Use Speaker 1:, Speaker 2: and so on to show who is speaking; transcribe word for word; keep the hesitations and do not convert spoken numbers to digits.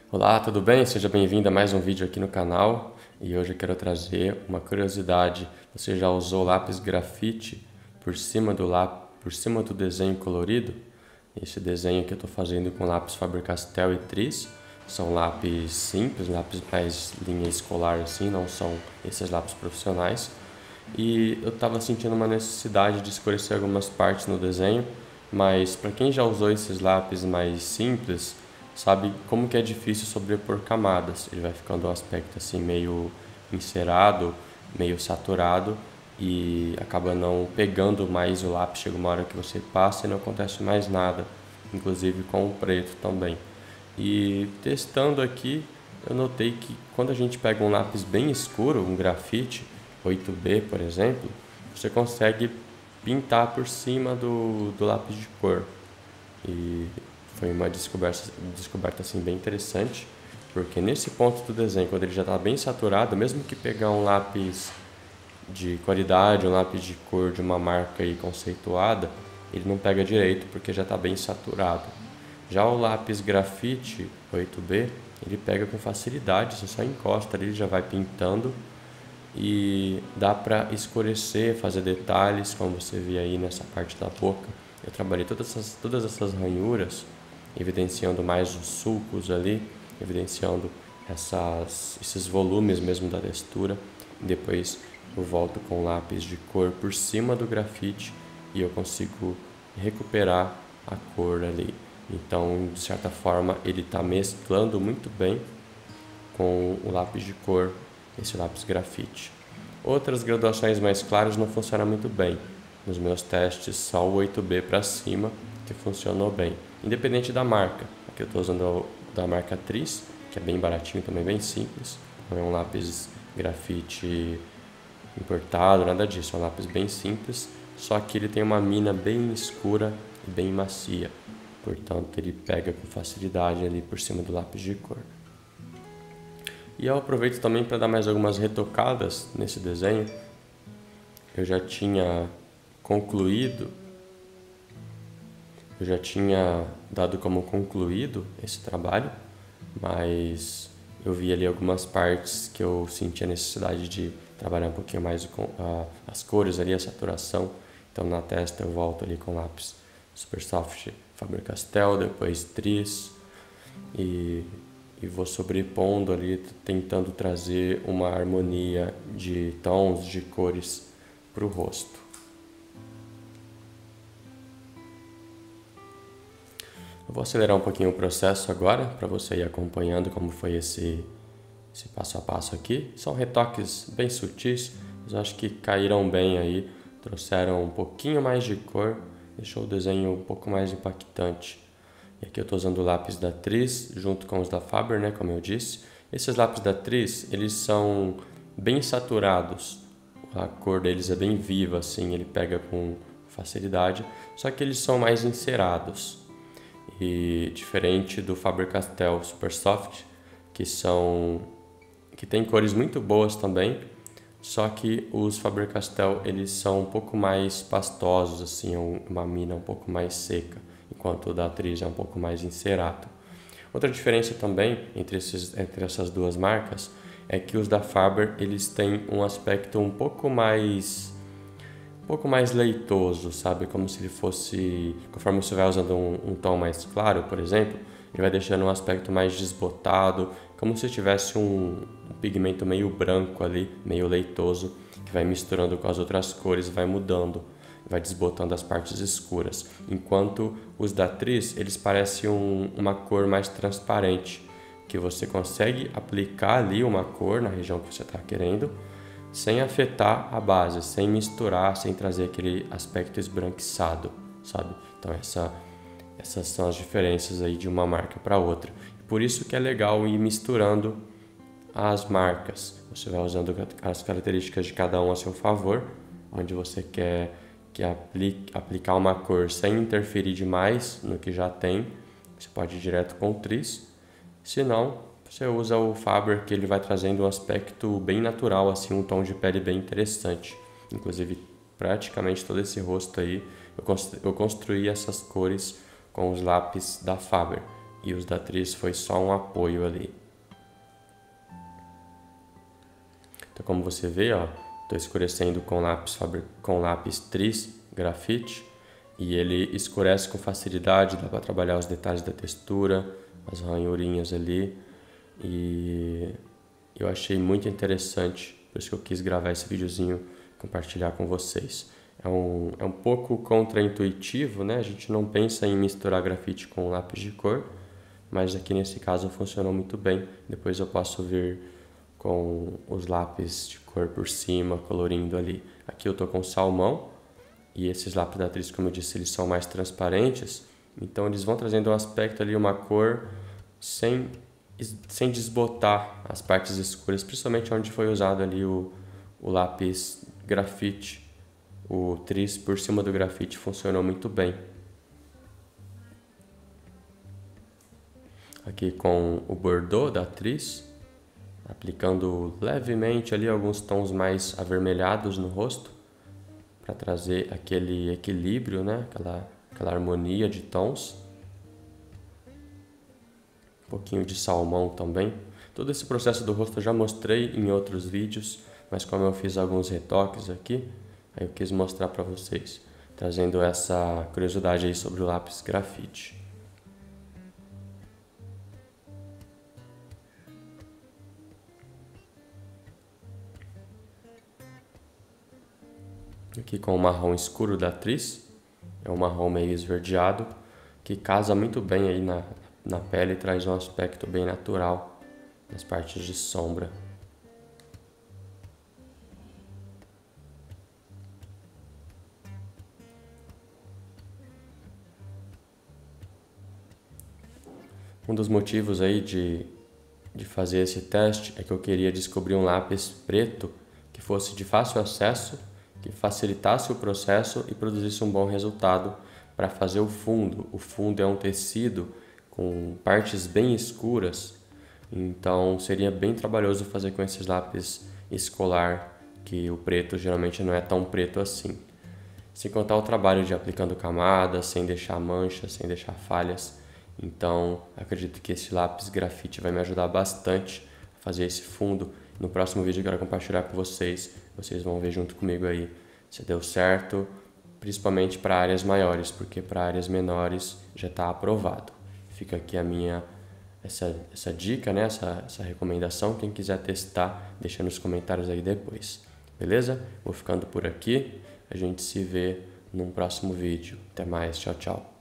Speaker 1: Olá, tudo bem? Seja bem-vindo a mais um vídeo aqui no canal e hoje eu quero trazer uma curiosidade. Você já usou lápis grafite por cima do lápis, por cima do desenho colorido? Esse desenho que eu estou fazendo com lápis Faber-Castell e Tris são lápis simples, lápis mais linha escolar assim, não são esses lápis profissionais. E eu estava sentindo uma necessidade de escurecer algumas partes no desenho, mas para quem já usou esses lápis mais simples, sabe como que é difícil sobrepor camadas. Ele vai ficando um aspecto assim meio encerado, meio saturado e acaba não pegando mais o lápis. Chega uma hora que você passa e não acontece mais nada, inclusive com o preto também. E testando aqui, eu notei que quando a gente pega um lápis bem escuro, um grafite oito B, por exemplo, você consegue pintar por cima do, do lápis de cor. E foi uma descoberta, descoberta assim, bem interessante, porque nesse ponto do desenho, quando ele já está bem saturado, mesmo que pegar um lápis de qualidade, um lápis de cor de uma marca aí conceituada, ele não pega direito porque já está bem saturado. Já o lápis grafite oito B, ele pega com facilidade, você só encosta ali, ele já vai pintando e dá para escurecer, fazer detalhes, como você vê aí nessa parte da boca. Eu trabalhei todas essas, todas essas ranhuras, evidenciando mais os sulcos ali, evidenciando essas, esses volumes mesmo da textura. Depois eu volto com lápis de cor por cima do grafite e eu consigo recuperar a cor ali. Então, de certa forma, ele está mesclando muito bem com o lápis de cor, esse lápis grafite. Outras graduações mais claras não funcionam muito bem. Nos meus testes, só o oito B para cima que funcionou bem, independente da marca. Aqui eu estou usando da marca Tris, que é bem baratinho também, bem simples. Não é um lápis grafite importado, nada disso. É um lápis bem simples, só que ele tem uma mina bem escura e bem macia. Portanto, ele pega com facilidade ali por cima do lápis de cor. E eu aproveito também para dar mais algumas retocadas nesse desenho. Eu já tinha concluído, eu já tinha dado como concluído esse trabalho, mas eu vi ali algumas partes que eu senti a necessidade de trabalhar um pouquinho mais com uh, as cores ali, a saturação. Então na testa eu volto ali com lápis Super Soft Faber-Castell, depois Tris e, e vou sobrepondo ali, tentando trazer uma harmonia de tons, de cores para o rosto. Eu vou acelerar um pouquinho o processo agora para você ir acompanhando como foi esse, esse passo a passo aqui. São retoques bem sutis, mas acho que caíram bem aí, trouxeram um pouquinho mais de cor, deixou o desenho um pouco mais impactante. E aqui eu estou usando o lápis da Tris junto com os da Faber, né, como eu disse. Esses lápis da Tris, eles são bem saturados, a cor deles é bem viva, assim, ele pega com facilidade, só que eles são mais encerados. E diferente do Faber-Castell Super Soft, que são que tem cores muito boas também, só que os Faber-Castell eles são um pouco mais pastosos, assim, uma mina um pouco mais seca, enquanto o da Tris é um pouco mais encerado. Outra diferença também entre, esses, entre essas duas marcas é que os da Faber eles têm um aspecto um pouco mais um pouco mais leitoso, sabe? Como se ele fosse, conforme você vai usando um, um tom mais claro, por exemplo, ele vai deixando um aspecto mais desbotado, como se tivesse um, um pigmento meio branco ali, meio leitoso, que vai misturando com as outras cores, vai mudando, vai desbotando as partes escuras. Enquanto os da Tris, eles parecem um, uma cor mais transparente, que você consegue aplicar ali uma cor na região que você está querendo, sem afetar a base, sem misturar, sem trazer aquele aspecto esbranquiçado, sabe? Então essa, essas são as diferenças aí de uma marca para outra. Por isso que é legal ir misturando as marcas. Você vai usando as características de cada um a seu favor, onde você quer que aplique, aplicar uma cor sem interferir demais no que já tem. Você pode ir direto com o Tris. Se não, você usa o Faber, que ele vai trazendo um aspecto bem natural, assim, um tom de pele bem interessante. Inclusive, praticamente todo esse rosto aí, eu construí essas cores com os lápis da Faber. e os da Tris foi só um apoio ali. Então, como você vê, ó, estou escurecendo com lápis, com lápis Tris Grafite e ele escurece com facilidade, dá para trabalhar os detalhes da textura, as ranhurinhas ali, e eu achei muito interessante, por isso que eu quis gravar esse videozinho e compartilhar com vocês. É um, é um pouco contraintuitivo, né? A gente não pensa em misturar grafite com lápis de cor, mas aqui nesse caso funcionou muito bem. Depois eu posso vir com os lápis de cor por cima, colorindo ali. Aqui eu tô com salmão, e esses lápis da Tris, como eu disse, eles são mais transparentes, então eles vão trazendo um aspecto ali, uma cor, sem, sem desbotar as partes escuras, principalmente onde foi usado ali o, o lápis grafite. O Tris por cima do grafite funcionou muito bem. Aqui com o Bordeaux da Tris, aplicando levemente ali alguns tons mais avermelhados no rosto, para trazer aquele equilíbrio, né? aquela, aquela harmonia de tons. Um pouquinho de salmão também. Todo esse processo do rosto eu já mostrei em outros vídeos, mas como eu fiz alguns retoques aqui, aí eu quis mostrar para vocês, trazendo essa curiosidade aí sobre o lápis grafite. Aqui com o marrom escuro da Tris, é um marrom meio esverdeado, que casa muito bem aí na, na pele e traz um aspecto bem natural nas partes de sombra. Um dos motivos aí de, de fazer esse teste é que eu queria descobrir um lápis preto que fosse de fácil acesso, que facilitasse o processo e produzisse um bom resultado para fazer o fundo. O fundo é um tecido com partes bem escuras, então seria bem trabalhoso fazer com esses lápis escolar, que o preto geralmente não é tão preto assim. Sem contar o trabalho de aplicando camadas, sem deixar manchas, sem deixar falhas. Então, acredito que esse lápis grafite vai me ajudar bastante a fazer esse fundo. No próximo vídeo eu quero compartilhar com vocês, vocês vão ver junto comigo aí se deu certo, principalmente para áreas maiores, porque para áreas menores já está aprovado. Fica aqui a minha essa, essa dica, né? essa, essa recomendação, quem quiser testar, deixa nos comentários aí depois. Beleza? Vou ficando por aqui, a gente se vê num próximo vídeo. Até mais, tchau, tchau.